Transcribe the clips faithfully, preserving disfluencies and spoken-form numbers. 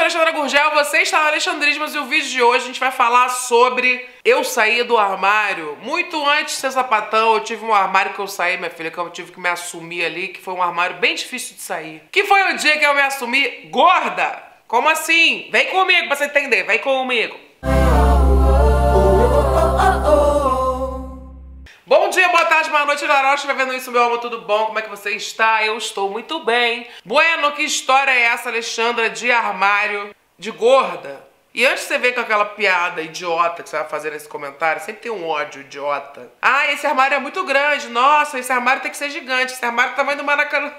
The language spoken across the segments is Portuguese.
sou a Alexandra Gurgel, você está no Alexandrismos e o vídeo de hoje a gente vai falar sobre eu sair do armário. Muito antes de ser sapatão, eu tive um armário que eu saí, minha filha, que eu tive que me assumir ali, que foi um armário bem difícil de sair. Que foi o dia que eu me assumi gorda. Como assim? Vem comigo pra você entender, vem comigo. Bom dia, boa tarde, boa noite, galera. Estiver vendo isso, meu amor, tudo bom? Como é que você está? Eu estou muito bem. Bueno, que história é essa, Alexandra, de armário, de gorda? E antes de você ver com aquela piada idiota que você vai fazer nesse comentário, sempre tem um ódio idiota. Ah, esse armário é muito grande. Nossa, esse armário tem que ser gigante. Esse armário é do tamanho do Maracanã.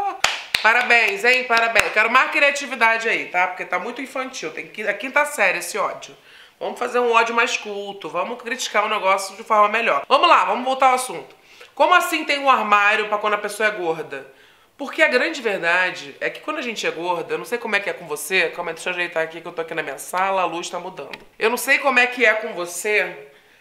Parabéns, hein? Parabéns. Quero mais criatividade aí, tá? Porque tá muito infantil. Tem que... A quinta série esse ódio. Vamos fazer um ódio mais culto, vamos criticar o negócio de forma melhor. Vamos lá, vamos voltar ao assunto. Como assim tem um armário pra quando a pessoa é gorda? Porque a grande verdade é que quando a gente é gorda, eu não sei como é que é com você, calma aí, deixa eu ajeitar aqui que eu tô aqui na minha sala, a luz tá mudando. Eu não sei como é que é com você,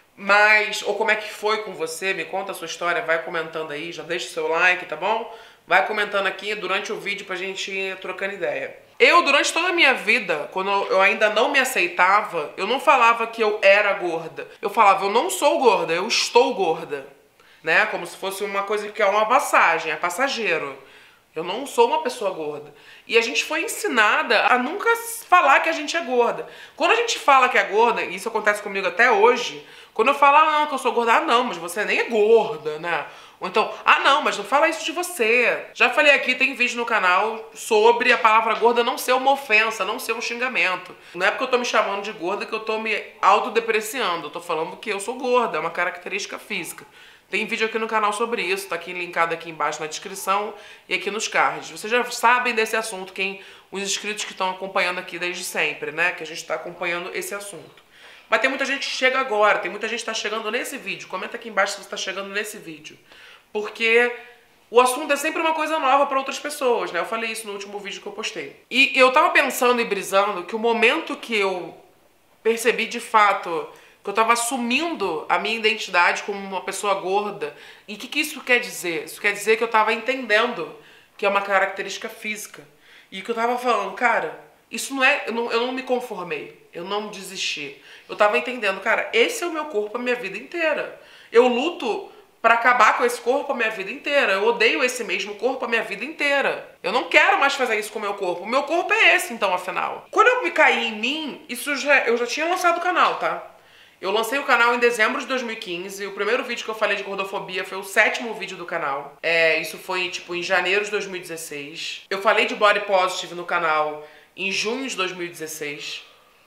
mas, ou como é que foi com você, me conta a sua história, vai comentando aí, já deixa o seu like, tá bom? Vai comentando aqui durante o vídeo pra gente ir trocando ideia. Eu, durante toda a minha vida, quando eu ainda não me aceitava, eu não falava que eu era gorda. Eu falava, eu não sou gorda, eu estou gorda. Né? Como se fosse uma coisa que é uma passagem, é passageiro. Eu não sou uma pessoa gorda. E a gente foi ensinada a nunca falar que a gente é gorda. Quando a gente fala que é gorda, e isso acontece comigo até hoje, quando eu falo, ah, não, que eu sou gorda, ah, não, mas você nem é gorda, né? Ou então, ah não, mas não fala isso de você. Já falei aqui, tem vídeo no canal sobre a palavra gorda não ser uma ofensa, não ser um xingamento. Não é porque eu tô me chamando de gorda que eu tô me autodepreciando. Eu tô falando que eu sou gorda, é uma característica física. Tem vídeo aqui no canal sobre isso, tá aqui linkado aqui embaixo na descrição e aqui nos cards. Vocês já sabem desse assunto, quem os inscritos que estão acompanhando aqui desde sempre, né? Que a gente tá acompanhando esse assunto. Mas tem muita gente que chega agora, tem muita gente que tá chegando nesse vídeo. Comenta aqui embaixo se você tá chegando nesse vídeo. Porque o assunto é sempre uma coisa nova para outras pessoas, né? Eu falei isso no último vídeo que eu postei. E eu tava pensando e brisando que o momento que eu percebi de fato que eu tava assumindo a minha identidade como uma pessoa gorda. E o que, que isso quer dizer? Isso quer dizer que eu tava entendendo que é uma característica física. E que eu tava falando, cara, isso não é... Eu não, eu não me conformei. Eu não desisti. Eu tava entendendo, cara, esse é o meu corpo a minha vida inteira. Eu luto pra acabar com esse corpo a minha vida inteira. Eu odeio esse mesmo corpo a minha vida inteira. Eu não quero mais fazer isso com o meu corpo. O meu corpo é esse, então, afinal. Quando eu me caí em mim, isso já, eu já tinha lançado o canal, tá? Eu lancei o canal em dezembro de dois mil e quinze. O primeiro vídeo que eu falei de gordofobia foi o sétimo vídeo do canal. É, isso foi, tipo, em janeiro de dois mil e dezesseis. Eu falei de body positive no canal em junho de dois mil e dezesseis.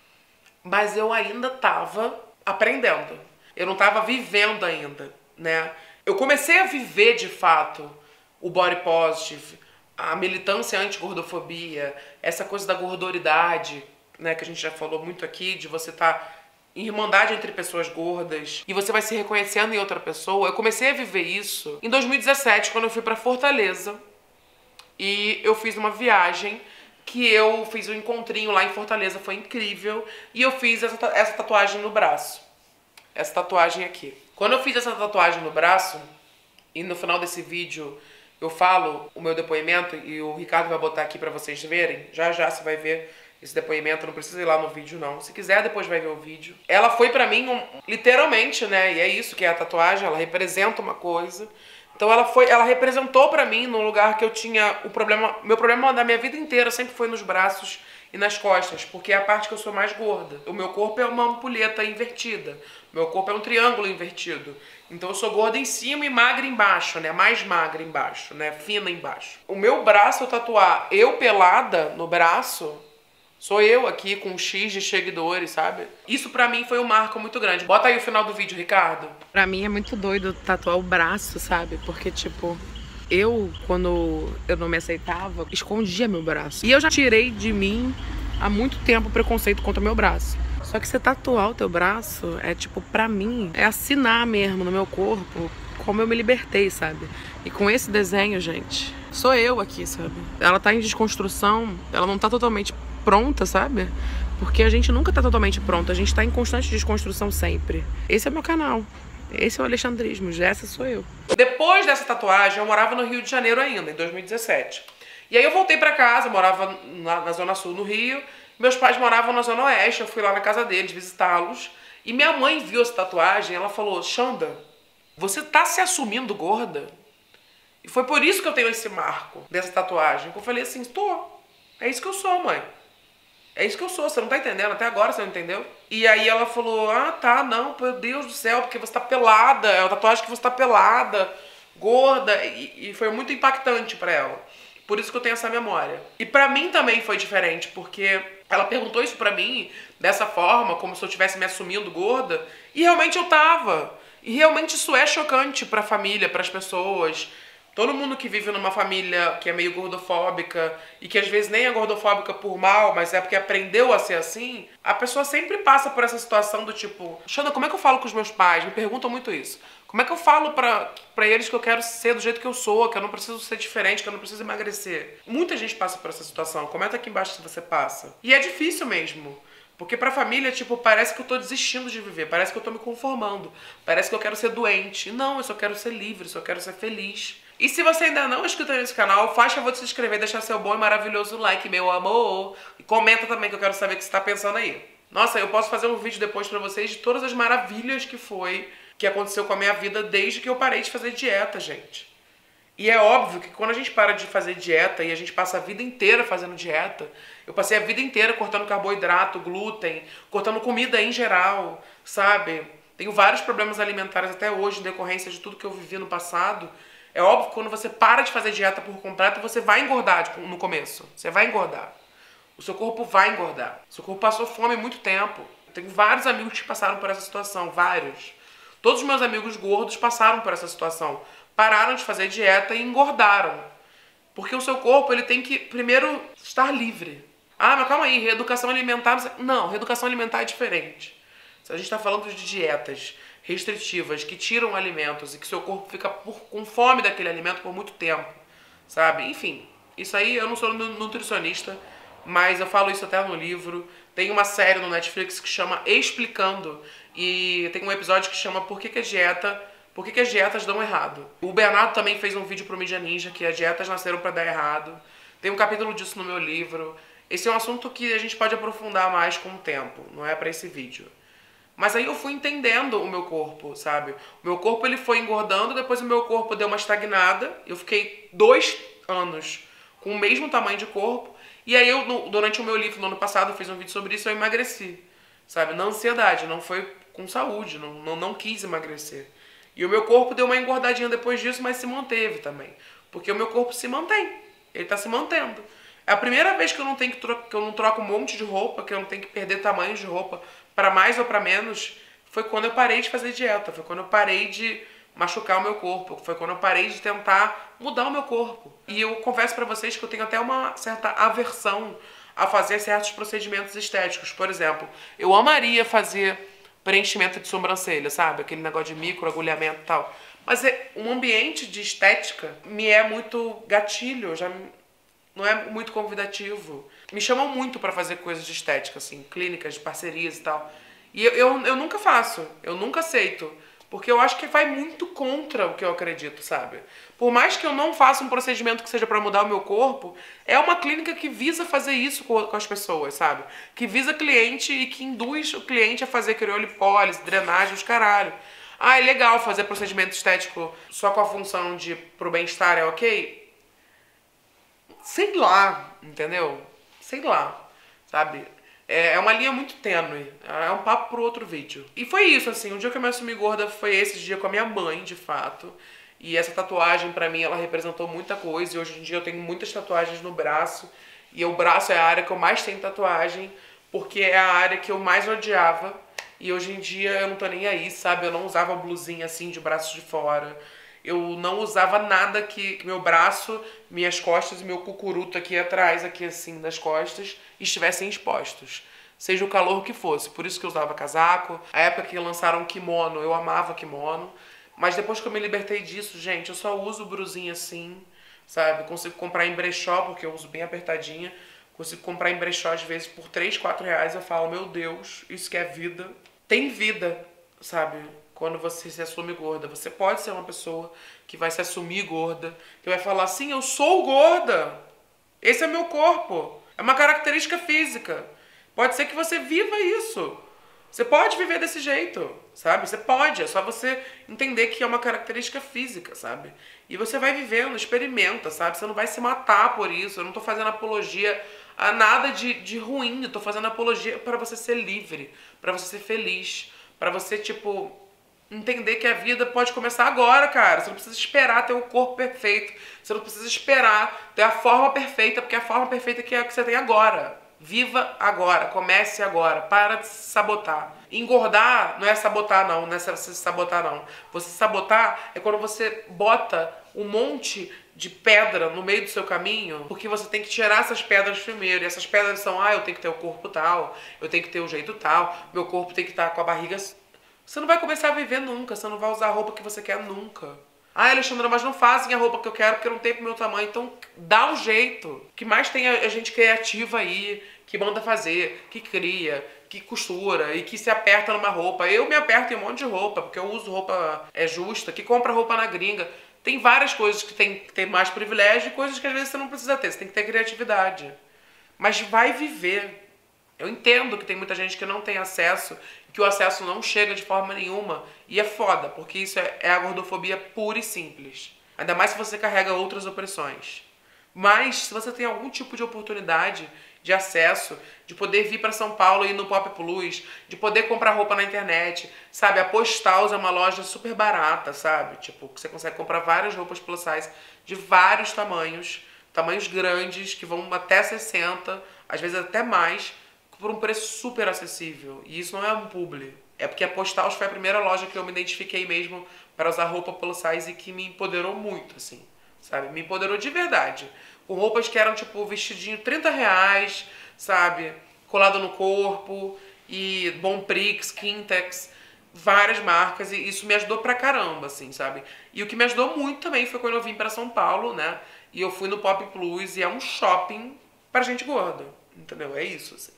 Mas eu ainda tava aprendendo. Eu não tava vivendo ainda, né? Eu comecei a viver, de fato, o body positive, a militância anti-gordofobia, essa coisa da gordoridade, né, que a gente já falou muito aqui, de você estar em irmandade entre pessoas gordas e você vai se reconhecendo em outra pessoa. Eu comecei a viver isso em dois mil e dezessete, quando eu fui pra Fortaleza e eu fiz uma viagem que eu fiz um encontrinho lá em Fortaleza, foi incrível, e eu fiz essa, essa tatuagem no braço. Essa tatuagem aqui. Quando eu fiz essa tatuagem no braço, e no final desse vídeo eu falo o meu depoimento, e o Ricardo vai botar aqui pra vocês verem, já já você vai ver esse depoimento, não precisa ir lá no vídeo não. Se quiser, depois vai ver o vídeo. Ela foi pra mim, um, literalmente, né, e é isso que é a tatuagem, ela representa uma coisa. Então ela foi, ela representou pra mim num lugar que eu tinha o problema, meu problema da minha vida inteira sempre foi nos braços e nas costas, porque é a parte que eu sou mais gorda. O meu corpo é uma ampulheta invertida. Meu corpo é um triângulo invertido. Então eu sou gorda em cima e magra embaixo, né? Mais magra embaixo, né? Fina embaixo. O meu braço, eu tatuar eu pelada no braço, sou eu aqui com um X de seguidores, sabe? Isso pra mim foi um marco muito grande. Bota aí o final do vídeo, Ricardo. Pra mim é muito doido tatuar o braço, sabe? Porque, tipo, eu, quando eu não me aceitava, escondia meu braço. E eu já tirei de mim há muito tempo o preconceito contra o meu braço. Só que você tatuar o teu braço é, tipo, pra mim, é assinar mesmo no meu corpo como eu me libertei, sabe? E com esse desenho, gente, sou eu aqui, sabe? Ela tá em desconstrução, ela não tá totalmente pronta, sabe? Porque a gente nunca tá totalmente pronto, a gente tá em constante desconstrução sempre. Esse é o meu canal. Esse é o Alexandrismos, essa sou eu. Depois dessa tatuagem, eu morava no Rio de Janeiro ainda, em dois mil e dezessete. E aí eu voltei pra casa, morava na, na Zona Sul, no Rio. Meus pais moravam na Zona Oeste, eu fui lá na casa deles visitá-los. E minha mãe viu essa tatuagem, ela falou, Xanda, você tá se assumindo gorda? E foi por isso que eu tenho esse marco dessa tatuagem. Eu falei assim, tô, é isso que eu sou, mãe. É isso que eu sou, você não tá entendendo? Até agora você não entendeu? E aí ela falou, ah, tá, não, meu Deus do céu, porque você tá pelada, é uma tatuagem que você tá pelada, gorda, e, e foi muito impactante pra ela. Por isso que eu tenho essa memória. E pra mim também foi diferente, porque ela perguntou isso pra mim, dessa forma, como se eu estivesse me assumindo gorda, e realmente eu tava. E realmente isso é chocante pra família, pras pessoas. Todo mundo que vive numa família que é meio gordofóbica e que às vezes nem é gordofóbica por mal, mas é porque aprendeu a ser assim, a pessoa sempre passa por essa situação do tipo, Xanda, como é que eu falo com os meus pais? Me perguntam muito isso. Como é que eu falo pra, pra eles que eu quero ser do jeito que eu sou, que eu não preciso ser diferente, que eu não preciso emagrecer? Muita gente passa por essa situação. Comenta aqui embaixo se você passa. E é difícil mesmo. Porque pra família, tipo, parece que eu tô desistindo de viver, parece que eu tô me conformando, parece que eu quero ser doente. Não, eu só quero ser livre, eu só quero ser feliz. E se você ainda não é inscrito nesse canal, faz favor de se inscrever, deixar seu bom e maravilhoso like, meu amor. E comenta também que eu quero saber o que você tá pensando aí. Nossa, eu posso fazer um vídeo depois pra vocês de todas as maravilhas que foi, que aconteceu com a minha vida desde que eu parei de fazer dieta, gente. E é óbvio que quando a gente para de fazer dieta e a gente passa a vida inteira fazendo dieta, eu passei a vida inteira cortando carboidrato, glúten, cortando comida em geral, sabe? Tenho vários problemas alimentares até hoje em decorrência de tudo que eu vivi no passado. É óbvio que quando você para de fazer dieta por completo, você vai engordar no começo. Você vai engordar. O seu corpo vai engordar. O seu corpo passou fome há muito tempo. Eu tenho vários amigos que passaram por essa situação, vários. Todos os meus amigos gordos passaram por essa situação. Pararam de fazer dieta e engordaram. Porque o seu corpo ele tem que, primeiro, estar livre. Ah, mas calma aí, reeducação alimentar... Não, reeducação alimentar é diferente. Se a gente está falando de dietas restritivas que tiram alimentos e que seu corpo fica por, com fome daquele alimento por muito tempo, sabe? Enfim, isso aí eu não sou nutricionista, mas eu falo isso até no livro. Tem uma série no Netflix que chama Explicando e tem um episódio que chama Por que que a dieta... Por que que as dietas dão errado? O Bernardo também fez um vídeo pro Mídia Ninja que as dietas nasceram pra dar errado. Tem um capítulo disso no meu livro. Esse é um assunto que a gente pode aprofundar mais com o tempo, não é pra esse vídeo. Mas aí eu fui entendendo o meu corpo, sabe? O meu corpo ele foi engordando, depois o meu corpo deu uma estagnada. Eu fiquei dois anos com o mesmo tamanho de corpo. E aí eu, no, durante o meu livro no ano passado, eu fiz um vídeo sobre isso, eu emagreci, sabe? Na ansiedade, não foi com saúde, não, não, não quis emagrecer. E o meu corpo deu uma engordadinha depois disso, mas se manteve também. Porque o meu corpo se mantém. Ele tá se mantendo. É a primeira vez que eu não tenho que, tro que eu não troco um monte de roupa, que eu não tenho que perder tamanho de roupa para mais ou para menos, foi quando eu parei de fazer dieta. Foi quando eu parei de machucar o meu corpo. Foi quando eu parei de tentar mudar o meu corpo. E eu confesso para vocês que eu tenho até uma certa aversão a fazer certos procedimentos estéticos. Por exemplo, eu amaria fazer preenchimento de sobrancelha, sabe? Aquele negócio de micro, agulhamento e tal. Mas é, um ambiente de estética me é muito gatilho, já não é muito convidativo. Me chamam muito pra fazer coisas de estética, assim, clínicas, de parcerias e tal. E eu, eu, eu nunca faço, eu nunca aceito. Porque eu acho que vai muito contra o que eu acredito, sabe? Por mais que eu não faça um procedimento que seja pra mudar o meu corpo, é uma clínica que visa fazer isso com, com as pessoas, sabe? Que visa cliente e que induz o cliente a fazer criolipólise, drenagem, os caralho. Ah, é legal fazer procedimento estético só com a função de pro bem-estar, é ok? Sei lá, entendeu? Sei lá, sabe? É uma linha muito tênue, é um papo pro outro vídeo. E foi isso, assim, o dia que eu me assumi gorda foi esse dia com a minha mãe, de fato. E essa tatuagem, pra mim, ela representou muita coisa. E hoje em dia eu tenho muitas tatuagens no braço. E o braço é a área que eu mais tenho tatuagem, porque é a área que eu mais odiava. E hoje em dia eu não tô nem aí, sabe? Eu não usava blusinha assim, de braços de fora. Eu não usava nada que, que meu braço, minhas costas e meu cucuruto aqui atrás, aqui assim, das costas, estivessem expostos. Seja o calor que fosse. Por isso que eu usava casaco. A época que lançaram kimono, eu amava kimono. Mas depois que eu me libertei disso, gente, eu só uso brusinha assim, sabe? Consigo comprar em brechó, porque eu uso bem apertadinha. Consigo comprar em brechó, às vezes, por três, quatro reais. Eu falo, meu Deus, isso que é vida. Tem vida, sabe? Quando você se assume gorda. Você pode ser uma pessoa que vai se assumir gorda, que vai falar assim, eu sou gorda. Esse é meu corpo. É uma característica física. Pode ser que você viva isso. Você pode viver desse jeito, sabe? Você pode, é só você entender que é uma característica física, sabe? E você vai vivendo, experimenta, sabe? Você não vai se matar por isso. Eu não tô fazendo apologia a nada de, de ruim. Eu tô fazendo apologia para você ser livre, para você ser feliz, para você, tipo, entender que a vida pode começar agora, cara. Você não precisa esperar ter o corpo perfeito. Você não precisa esperar ter a forma perfeita, porque a forma perfeita é a que você tem agora. Viva agora, comece agora, para de se sabotar. Engordar não é sabotar não, não é você se sabotar não. Você sabotar é quando você bota um monte de pedra no meio do seu caminho, porque você tem que tirar essas pedras primeiro. E essas pedras são, ah, eu tenho que ter o corpo tal, eu tenho que ter o jeito tal, meu corpo tem que estar com a barriga... Você não vai começar a viver nunca, você não vai usar a roupa que você quer nunca. Ah, Alexandra, mas não fazem a roupa que eu quero porque eu não tenho pro meu tamanho. Então dá um jeito. O que mais tem a gente criativa aí, que manda fazer, que cria, que costura e que se aperta numa roupa. Eu me aperto em um monte de roupa, porque eu uso roupa é, justa, que compra roupa na gringa. Tem várias coisas que tem que ter mais privilégio e coisas que às vezes você não precisa ter. Você tem que ter criatividade. Mas vai viver. Eu entendo que tem muita gente que não tem acesso, que o acesso não chega de forma nenhuma. E é foda, porque isso é, é a gordofobia pura e simples. Ainda mais se você carrega outras opressões. Mas se você tem algum tipo de oportunidade de acesso, de poder vir para São Paulo e ir no Pop Plus, de poder comprar roupa na internet, sabe? A Postals é uma loja super barata, sabe? Tipo, você consegue comprar várias roupas plus size de vários tamanhos, tamanhos grandes, que vão até sessenta, às vezes até mais, por um preço super acessível. E isso não é um publi. É porque a Postals foi a primeira loja que eu me identifiquei mesmo para usar roupa plus size e que me empoderou muito, assim, sabe? Me empoderou de verdade. Com roupas que eram, tipo, vestidinho trinta reais, sabe? Colado no corpo, e Bonprix, Kintex, várias marcas, e isso me ajudou pra caramba, assim, sabe? E o que me ajudou muito também foi quando eu vim pra São Paulo, né? E eu fui no Pop Plus, e é um shopping pra gente gorda, entendeu? É isso, assim.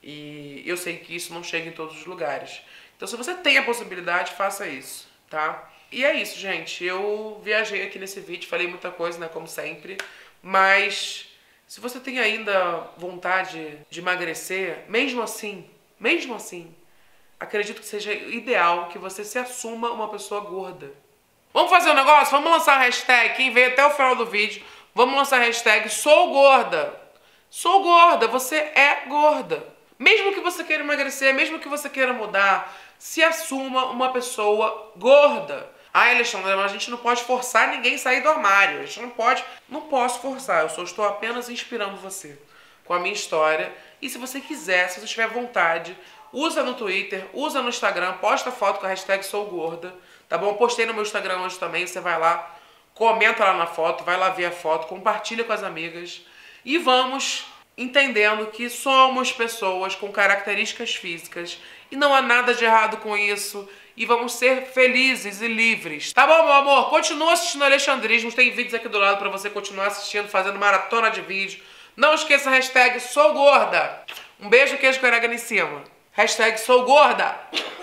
E eu sei que isso não chega em todos os lugares. Então, se você tem a possibilidade, faça isso, tá? E é isso, gente. Eu viajei aqui nesse vídeo, falei muita coisa, né? Como sempre. Mas se você tem ainda vontade de emagrecer, mesmo assim, mesmo assim, acredito que seja ideal que você se assuma uma pessoa gorda. Vamos fazer um negócio? Vamos lançar a hashtag, quem veio até o final do vídeo, vamos lançar a hashtag sou gorda. Sou gorda, você é gorda. Mesmo que você queira emagrecer, mesmo que você queira mudar, se assuma uma pessoa gorda. Ah, Alexandra, mas a gente não pode forçar ninguém a sair do armário. A gente não pode... Não posso forçar, eu só estou apenas inspirando você com a minha história. E se você quiser, se você tiver vontade, usa no Twitter, usa no Instagram, posta foto com a hashtag sou gorda, tá bom? Eu postei no meu Instagram hoje também, você vai lá, comenta lá na foto, vai lá ver a foto, compartilha com as amigas. E vamos entendendo que somos pessoas com características físicas e não há nada de errado com isso. E vamos ser felizes e livres. Tá bom, meu amor? Continua assistindo Alexandrismos. Tem vídeos aqui do lado pra você continuar assistindo, fazendo maratona de vídeo. Não esqueça a hashtag sou gorda. Um beijo, queijo com orégano em cima. Hashtag sou gorda.